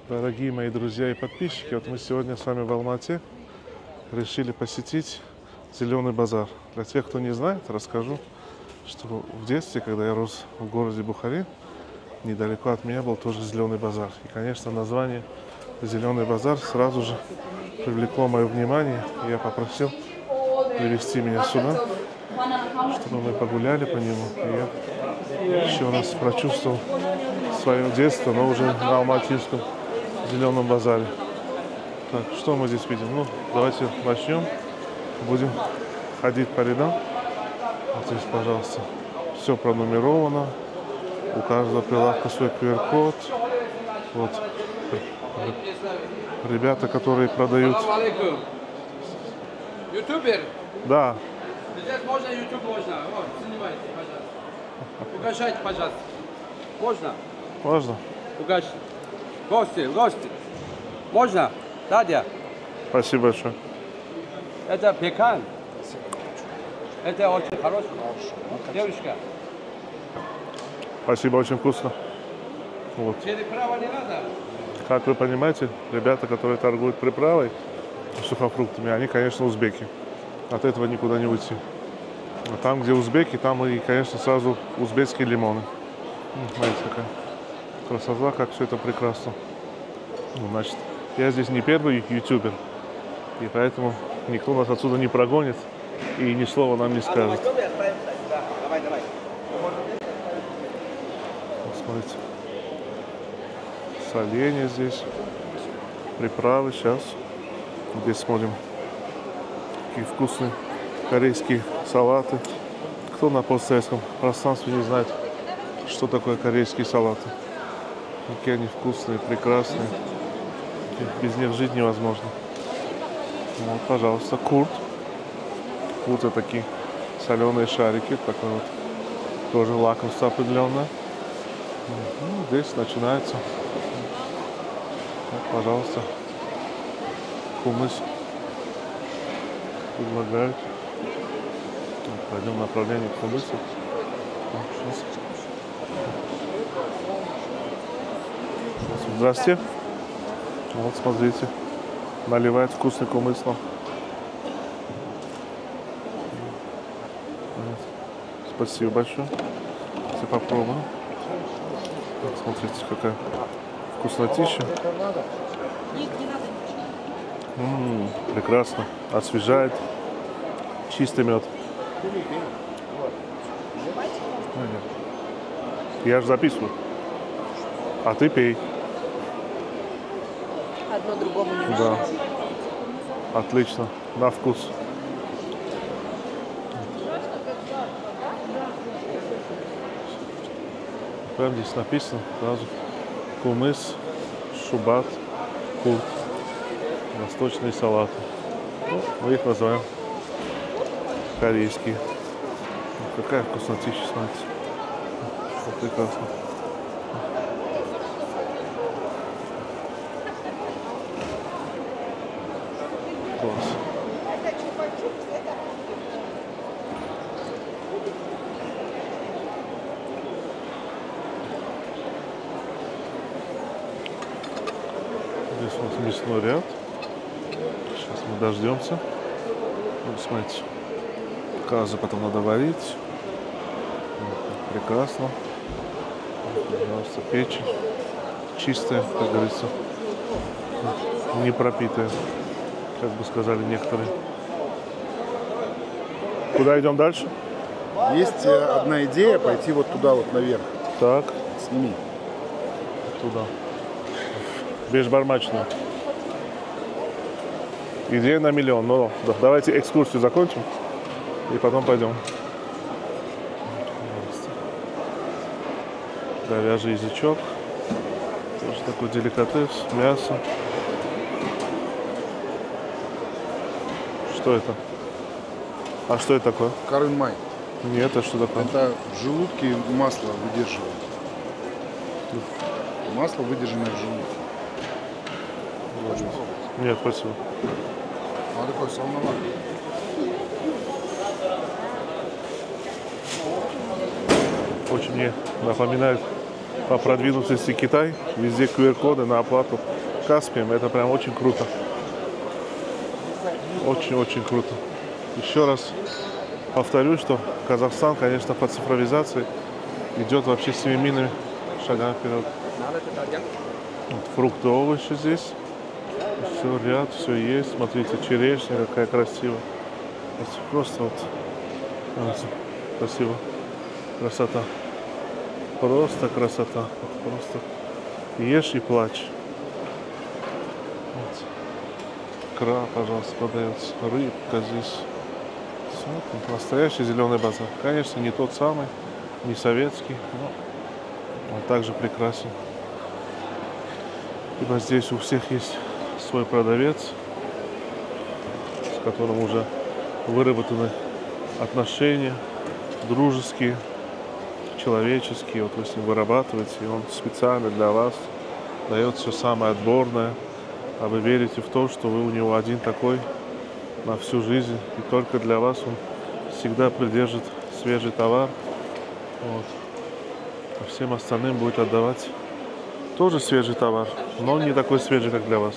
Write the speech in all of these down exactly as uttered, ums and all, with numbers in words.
Дорогие мои друзья и подписчики, вот мы сегодня с вами в Алма-Ате решили посетить Зеленый базар. Для тех, кто не знает, расскажу, что в детстве, когда я рос в городе Бухаре, недалеко от меня был тоже Зеленый базар. И, конечно, название Зеленый базар сразу же привлекло мое внимание. И я попросил привезти меня сюда, чтобы мы погуляли по нему. И я еще раз прочувствовал свое детство, но уже на Алматинском Зеленом базаре. Так, что мы здесь видим? Ну, давайте начнем. Будем ходить по рядам. Вот здесь, пожалуйста, все пронумеровано. У каждого прилавка свой ку эр код. Вот ребята, которые продают. Ютубер? Да. Здесь можно ютуб, можно. Вот, снимайте, пожалуйста. Угощайте, пожалуйста. Можно? Можно? Угощайте. Гости, гости. Можно? Надя? Спасибо большое. Это пекан. Это очень хорошо. Девушка. Спасибо, очень вкусно. Вот. Переправа не надо. Как вы понимаете, ребята, которые торгуют приправой, сухофруктами, они, конечно, узбеки. От этого никуда не уйти. А там, где узбеки, там и, конечно, сразу узбекские лимоны. Смотрите, какая красота, как все это прекрасно. Ну, значит, я здесь не первый ютубер, и поэтому никто нас отсюда не прогонит и ни слова нам не скажет. Вот, смотрите. Соленья здесь, приправы сейчас. Здесь смотрим, какие вкусные корейские салаты. Кто на постсоветском пространстве не знает, что такое корейские салаты? Какие они вкусные, прекрасные. Без них жить невозможно. Вот, пожалуйста, курт. Курт — это такие соленые шарики. Такое вот тоже лакомство определенное. Ну, здесь начинается. Вот, пожалуйста, кумыс предлагают. Пойдем в направлении кумыса. Здравствуйте. Вот, смотрите, наливает вкусный кумыс нам. Спасибо большое. Все попробуем. Вот, смотрите, какая вкуснотища. М-м, прекрасно. Освежает. Чистый мед. Я же записываю. А ты пей. Одно другому не Да. мешает. Отлично. На вкус. Прям здесь написано сразу. Кумыс, шубат, курт. Восточные салаты. Ну, мы их называем корейские. Вот какая вкуснотища, смотрите. Вот прекрасно. Класс. Здесь у нас мясной ряд. Сейчас мы дождемся. Вот, смотрите. Казу потом надо варить. Прекрасно. Пожалуйста, печень. Чистая, как говорится. Не пропитая, как бы сказали некоторые. Куда идем дальше? Есть одна идея пойти вот туда вот наверх. Так, Сними. туда. Бешбармачную. Идея на миллион. Ну, да, давайте экскурсию закончим и потом пойдем. Говяжий язычок. Тоже такой деликатес. Мясо. Что это? А что это такое? Карынмай. Нет, а что такое? Это в желудке масло выдерживает. Масло, выдержанное в желудке. Хочешь попробовать? Нет, спасибо. Оно такое солоноватое. Очень мне напоминает по продвинутости Китай. Везде ку эр коды на оплату. Каспием, это прям очень круто. Очень-очень круто. Еще раз повторю, что Казахстан, конечно, по цифровизации идет вообще семимильными шагами вперед. Вот фрукты, овощи здесь. Все ряд, все есть. Смотрите, черешня какая красивая. Это просто вот, вот красиво. Красота. Просто красота. Вот просто ешь и плачь. Вот. Икра, пожалуйста, продается. Рыбка здесь. Все, это настоящий зеленый базар. Конечно, не тот самый, не советский, но он также прекрасен. Ибо здесь у всех есть свой продавец, с которым уже выработаны отношения дружеские, человеческие. Вот вы с ним вырабатываете, и он специально для вас дает все самое отборное, а вы верите в то, что вы у него один такой на всю жизнь, и только для вас он всегда придержит свежий товар, вот. А всем остальным будет отдавать тоже свежий товар, но не такой свежий, как для вас.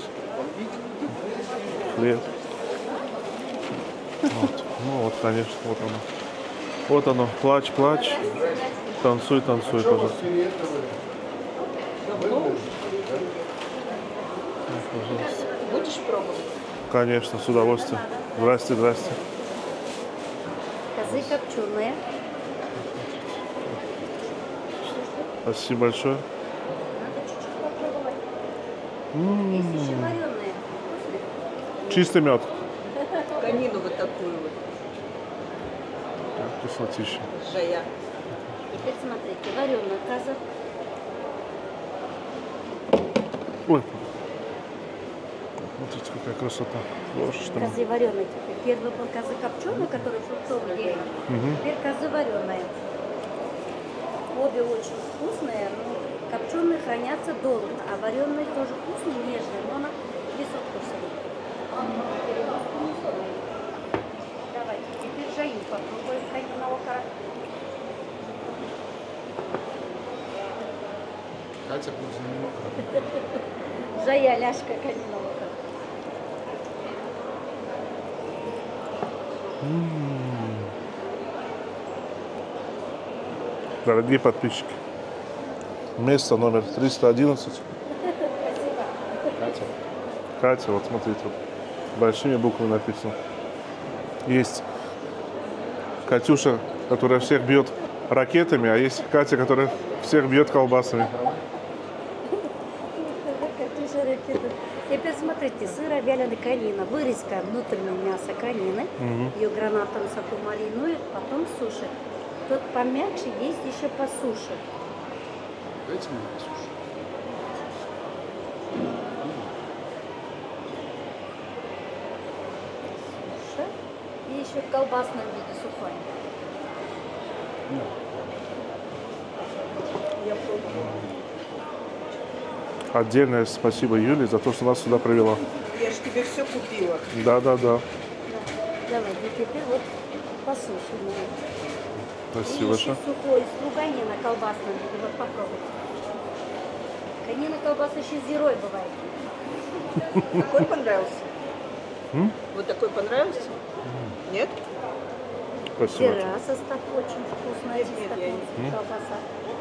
Хлеб. Вот. Ну вот, конечно, вот оно. Вот оно. Плачь, плачь. Танцуй, танцуй, пожалуйста. Пожалуйста. Будешь пробовать? Конечно, с удовольствием. Здрасте, здрасте. Козы копченые. Спасибо большое. Надо чуть-чуть попробовать. М-м-м. Есть еще вареные. Чистый мед. Конину вот такую вот. Кислотища. Жая. Теперь смотрите, вареная коза. Ой. Смотрите, какая красота. Боже что. Козы вареные теперь. Первый был козы копченые, которые фруктовые делали. Угу. Теперь козы вареные. Обе очень вкусные, но копченые хранятся долго, а вареные тоже вкусные, нежные, но она без вкуса. Давайте, теперь жаю попробуем кониного кара. Катя будет заниматься. Жая ляжка кониного кара. Дорогие подписчики, место номер триста одиннадцать. Катя. Катя, вот смотрите, вот, большими буквами написано. Есть Катюша, которая всех бьет ракетами, а есть Катя, которая всех бьет колбасами. Катюша ракета. Теперь смотрите, сыро вяленая конина, вырезка внутреннего мяса конины, Угу. ее гранатом соку маринует, потом сушит. Тот помягче есть еще по суше. Дайте мне послушать. Суша. И еще в колбасном виде сухой. Я пробую. Отдельное спасибо Юле за то, что нас сюда привела. Я ж тебе все купила. Да, да, да. Да. Давайте теперь вот по суше. Спасибо И большое. еще сухой с луганина колбасным виде. Вот попробуйте. Конина колбаса еще с зирой бывает. Какой понравился? М? Вот такой понравился? Нет? Спасибо. Зира состав очень вкусная. Нет, чисто нет, я не- конская колбаса.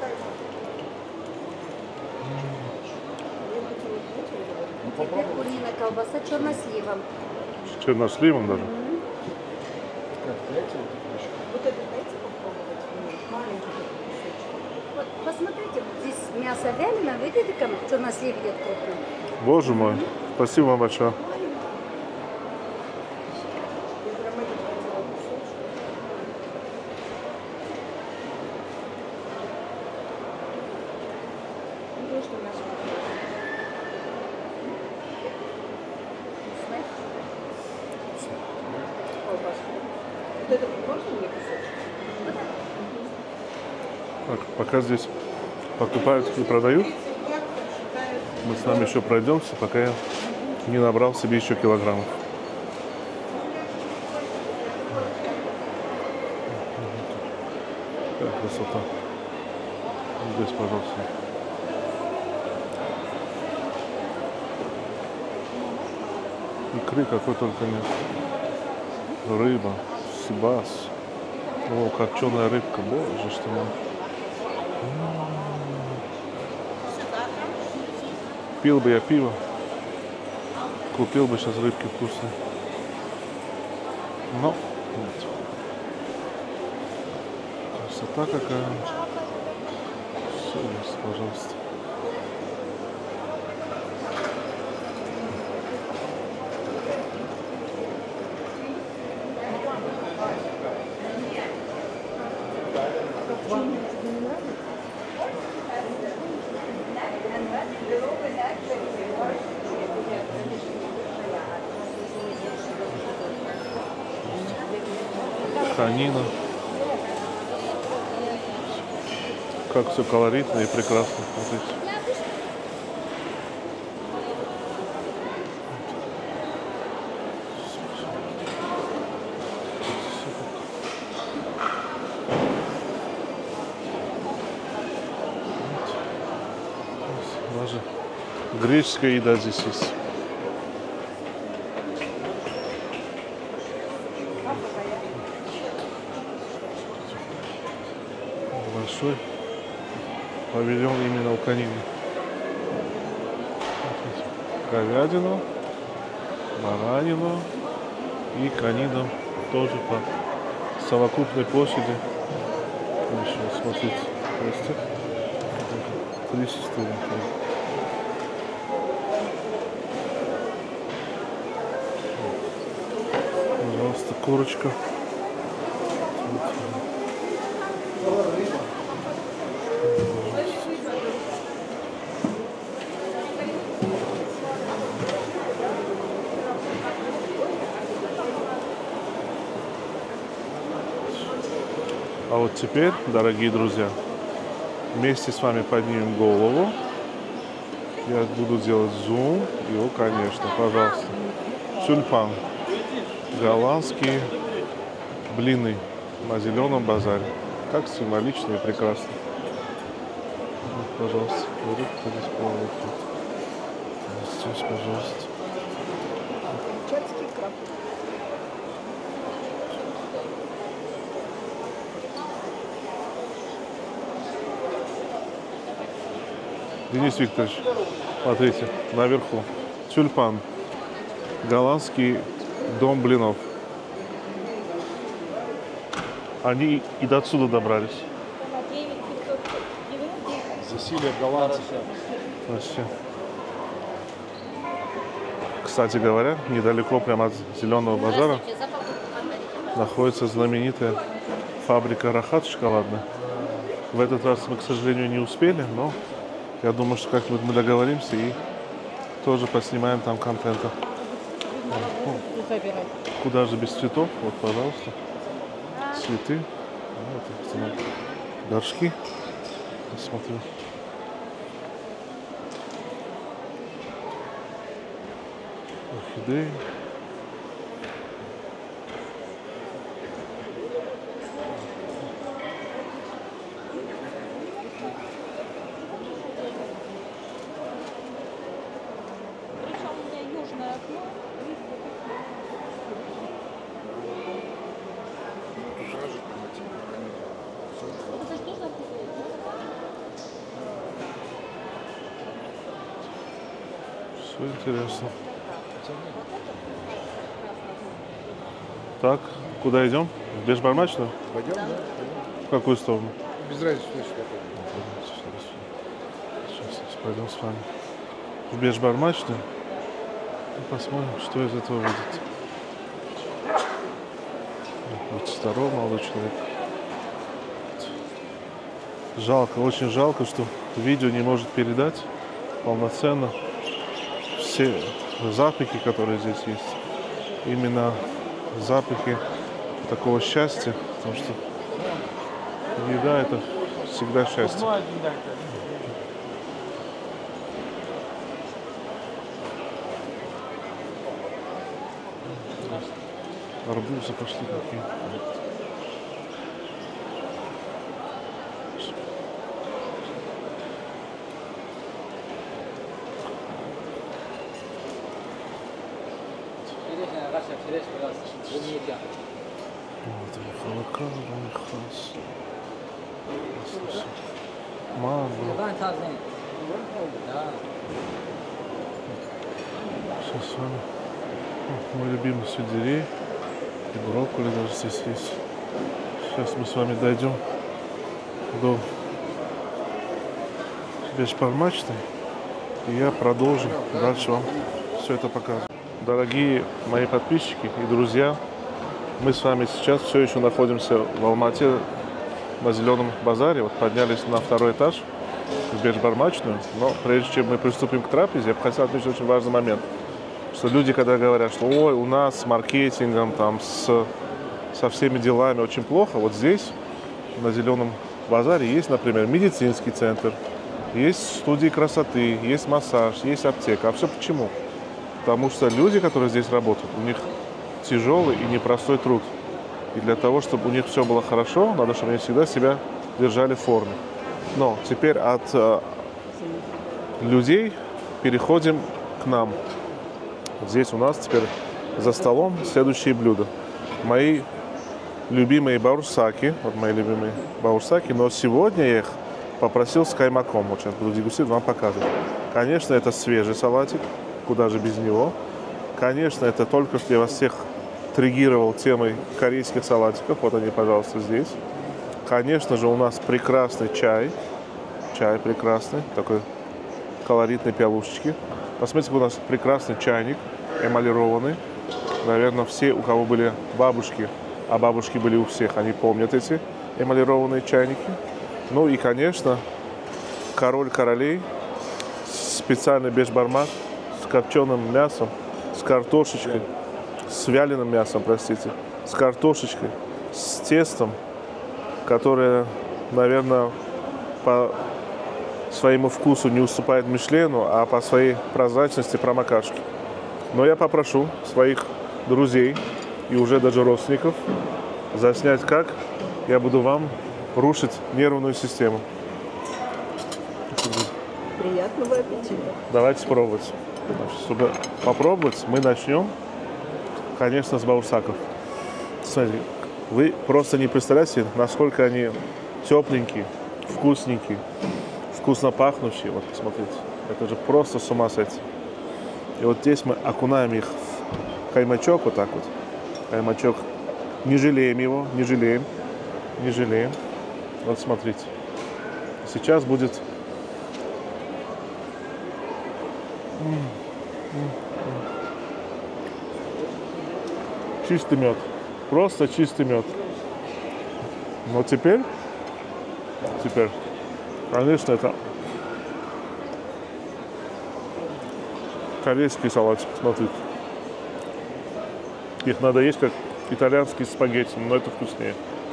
Теперь куриная колбаса черносливом. С черносливом даже. Как, дайте вот это еще. Вот это дайте попробовать. Маленький такой кусочек. Вот посмотрите, вот здесь мясо вяленое, видите, как чернослив идет крупный. Боже мой. Спасибо вам большое. Я прям этот хотела кусочек. Ну, то, что мясо вкусное. Вкусный. Колбаска. Вот это можно мне кусочек? Так, пока здесь покупают и продают, мы с вами еще пройдемся, пока я не набрал себе еще килограммов. Какая красота. Здесь, пожалуйста. Икры какой только нет. Рыба, сибас. О, копченая рыбка, боже что мой. Пил бы я пиво. Купил бы сейчас рыбки вкусные. Но нет. Красота какая. Все есть, пожалуйста. Конина. Как все колоритно и прекрасно. Смотрите. Даже греческая еда здесь есть. Большой павильон именно у конины. Говядину, баранину и конину тоже по совокупной площади. Еще, смотрите, растет. триста четыре. Пожалуйста, курочка. А вот теперь, дорогие друзья, вместе с вами поднимем голову. Я буду делать зум. И, конечно, пожалуйста. Тюльпан. Голландские блины на зеленом базаре. Как символично и прекрасно. Вот, пожалуйста, рыбка здесь плавает. Здесь, пожалуйста. Чатский краб. Денис Викторович, смотрите, наверху. Тюльпан. Голландский дом блинов. Они и до отсюда добрались. Засилие голландцев. Вообще. Кстати говоря, недалеко прямо от Зеленого базара находится знаменитая фабрика Рахат шоколадная. В этот раз мы, к сожалению, не успели, но я думаю, что как-нибудь мы договоримся и тоже поснимаем там контента. Ну, куда же без цветов? Вот, пожалуйста. Цветы. Вот, это, горшки. Посмотрю. Орхидеи. Все интересно. Так, куда идем? В Бешбармачную? Пойдем, да? В какую сторону? Без разницы, что Сейчас пойдем с вами в Бешбармачную и посмотрим, что из этого выйдет. Вот второй молодой человек. Жалко, очень жалко, что видео не может передать полноценно все запахи, которые здесь есть. Именно запахи такого счастья, потому что еда — это всегда счастье. Арбузы пошли какие. Вот, авокадо, хас. Манго. Сейчас с вами. О, мой любимый сельдерей. И брокколи даже здесь есть. Сейчас мы с вами дойдем до бешбармачной. И я продолжу дальше вам все это показывать. Дорогие мои подписчики и друзья, мы с вами сейчас все еще находимся в Алмате на Зеленом базаре. Вот поднялись на второй этаж в бешбармачную. Но прежде чем мы приступим к трапезе, я бы хотел отметить очень важный момент. Что люди, когда говорят, что ой, у нас с маркетингом, там, с, со всеми делами очень плохо, вот здесь, на Зеленом базаре, есть, например, медицинский центр, есть студии красоты, есть массаж, есть аптека. А все почему? Потому что люди, которые здесь работают, у них тяжелый и непростой труд. И для того, чтобы у них все было хорошо, надо, чтобы они всегда себя держали в форме. Но теперь от э, людей переходим к нам. Здесь у нас теперь за столом следующие блюда. Мои любимые баурсаки. Вот мои любимые баурсаки. Но сегодня я их попросил с каймаком. Вот сейчас буду дегустировать, вам показывать. Конечно, это свежий салатик. Куда же без него. Конечно, это только что я вас всех триггировал темой корейских салатиков. Вот они, пожалуйста, здесь. Конечно же, у нас прекрасный чай. Чай прекрасный. Такой колоритной пиалушечки. Посмотрите, у нас прекрасный чайник, эмалированный. Наверное, все, у кого были бабушки, а бабушки были у всех, они помнят эти эмалированные чайники. Ну и, конечно, король королей, специальный бешбармак с копченым мясом, с картошечкой, с вяленым мясом, простите, с картошечкой, с тестом, которое, наверное, по своему вкусу не уступает Мишлену, а по своей прозрачности промокашки. Но я попрошу своих друзей и уже даже родственников заснять, как я буду вам рушить нервную систему. Приятного аппетита. Давайте пробовать. Значит, чтобы попробовать, мы начнем, конечно, с баурсаков. Смотрите, вы просто не представляете, насколько они тепленькие, вкусненькие, вкусно пахнущие. Вот, посмотрите, это же просто с ума сойти. И вот здесь мы окунаем их в каймачок, вот так вот. Каймачок. Не жалеем его, не жалеем, не жалеем. Вот смотрите. Сейчас будет... Чистый мед. Просто чистый мед. Но теперь, теперь, конечно, это корейский салатик. Смотрите. Их надо есть как итальянские спагетти, но это вкуснее.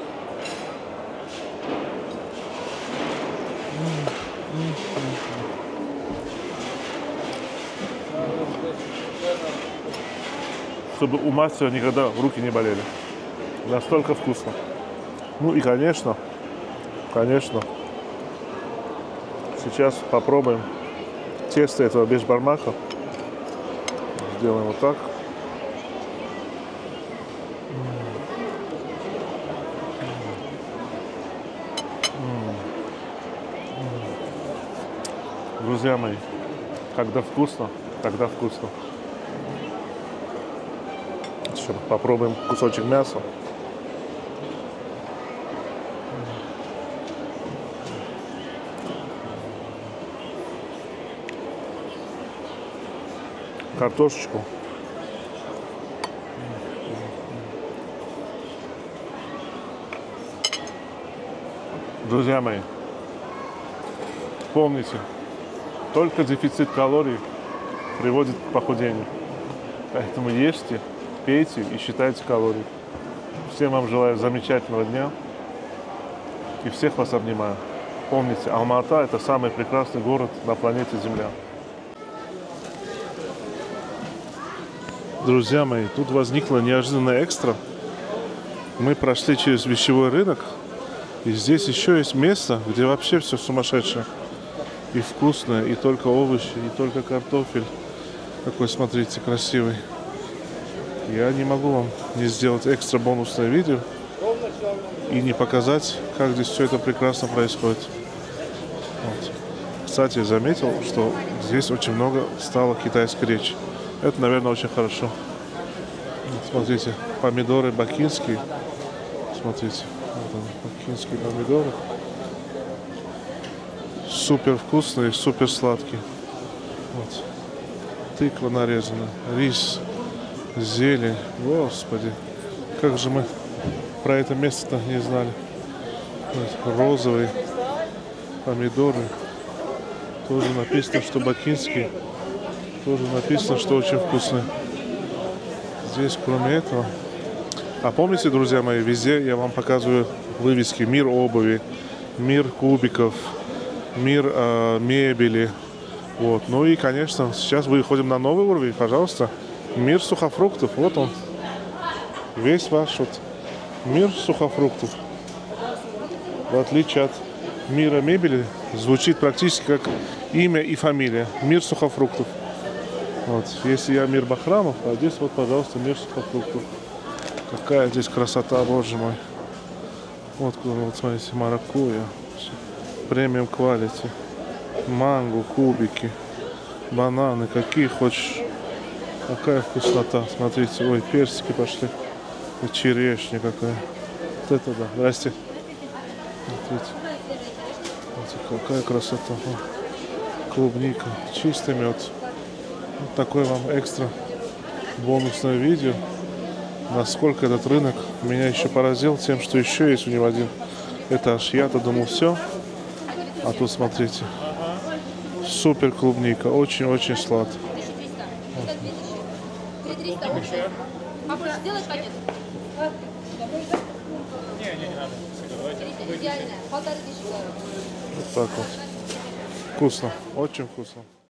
Чтобы у мастера никогда руки не болели. Настолько вкусно. Ну и, конечно, конечно, сейчас попробуем тесто этого бешбармака. Сделаем вот так. Друзья мои, когда вкусно, тогда вкусно. Еще попробуем кусочек мяса. Картошечку. Друзья мои, помните, только дефицит калорий приводит к похудению. Поэтому ешьте, пейте и считайте калории. Всем вам желаю замечательного дня и всех вас обнимаю. Помните, Алма-Ата – это самый прекрасный город на планете Земля. Друзья мои, тут возникла неожиданная экстра. Мы прошли через вещевой рынок, и здесь еще есть место, где вообще все сумасшедшее. И вкусное, и только овощи, и только картофель. Какой, смотрите, красивый. Я не могу вам не сделать экстра бонусное видео и не показать, как здесь все это прекрасно происходит. Вот. Кстати, заметил, что здесь очень много стало китайской речи. Это, наверное, очень хорошо. Вот, смотрите, помидоры бакинские. Смотрите, вот они, бакинские помидоры. Супер вкусные, супер сладкие. Вот. Тыква нарезана, рис, зелень. Господи, как же мы про это место-то не знали. Вот, розовые помидоры. Тоже написано, что бакинские. Тоже написано, что очень вкусные. Здесь, кроме этого... А помните, друзья мои, везде я вам показываю вывески: мир обуви, мир кубиков, мир э, мебели. Вот. Ну и, конечно, сейчас выходим на новый уровень. Пожалуйста, мир сухофруктов. Вот он. Весь ваш вот мир сухофруктов. В отличие от мира мебели, звучит практически как имя и фамилия. Мир сухофруктов. Вот. Если я мир бахрамов, а здесь вот, пожалуйста, мир сухофруктов. Какая здесь красота, боже мой. Вот, вот смотрите, маракуйя. Премиум квалити. Манго, кубики, бананы, какие хочешь. Какая вкуснота. Смотрите, ой, персики пошли. И черешня какая. Вот это да. Здрасте. Смотрите. Смотрите, какая красота. О, клубника, чистый мед. Вот такое вам экстра бонусное видео. Насколько этот рынок меня еще поразил тем, что еще есть у него один этаж. Я-то думал, все. А тут смотрите. Супер клубника. Очень-очень сладкая. Папа, сделаешь пакет? Не, не, не надо. Идеальная. Полторы тысячи долларов. Вот так вот. Вкусно. Очень вкусно.